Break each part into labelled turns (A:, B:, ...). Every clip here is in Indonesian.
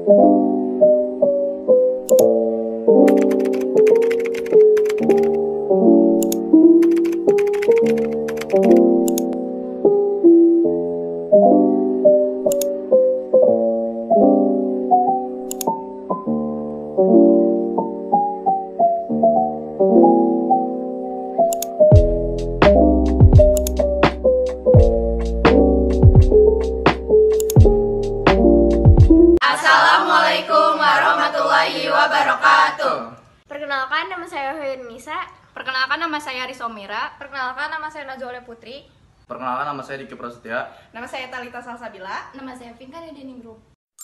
A: Assalamualaikum warahmatullahi wabarakatuh.
B: Perkenalkan, nama saya Nisa.
C: Perkenalkan, nama saya Risomira.
D: Perkenalkan, nama saya Najwa Putri.
E: Perkenalkan, nama saya Diki Prasetya.
F: Nama saya Talita Salsabila.
G: Nama saya Vinka Dedeningrum.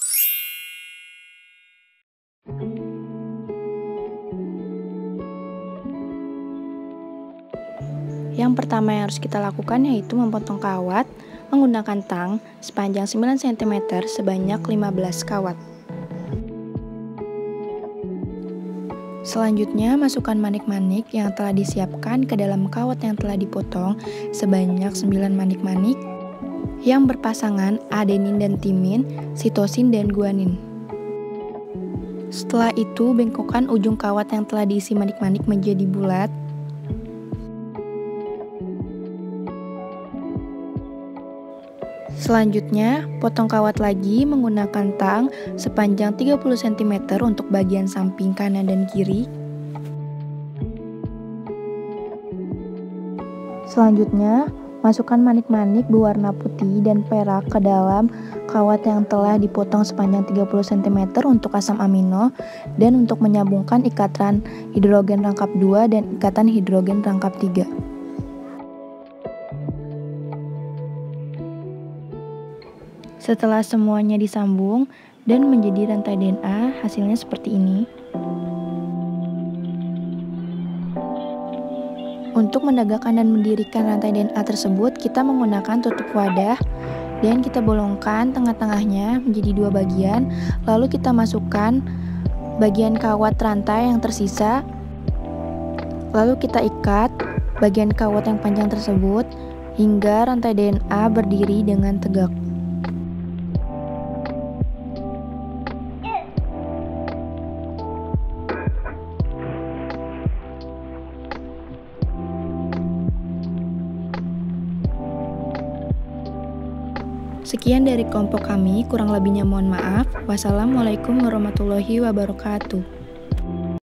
H: Yang pertama yang harus kita lakukan yaitu memotong kawat menggunakan tang sepanjang 9 cm sebanyak 15 kawat. Selanjutnya, masukkan manik-manik yang telah disiapkan ke dalam kawat yang telah dipotong sebanyak 9 manik-manik yang berpasangan adenin dan timin, sitosin dan guanin. Setelah itu, bengkokkan ujung kawat yang telah diisi manik-manik menjadi bulat. Selanjutnya, potong kawat lagi menggunakan tang sepanjang 30 cm untuk bagian samping kanan dan kiri. Selanjutnya, masukkan manik-manik berwarna putih dan perak ke dalam kawat yang telah dipotong sepanjang 30 cm untuk asam amino dan untuk menyambungkan ikatan hidrogen rangkap 2 dan ikatan hidrogen rangkap 3. Setelah semuanya disambung dan menjadi rantai DNA, hasilnya seperti ini. Untuk menegakkan dan mendirikan rantai DNA tersebut, kita menggunakan tutup wadah dan kita bolongkan tengah-tengahnya menjadi 2 bagian. Lalu kita masukkan bagian kawat rantai yang tersisa. Lalu kita ikat bagian kawat yang panjang tersebut hingga rantai DNA berdiri dengan tegak. Sekian dari kelompok kami, kurang lebihnya mohon maaf. Wassalamualaikum warahmatullahi wabarakatuh.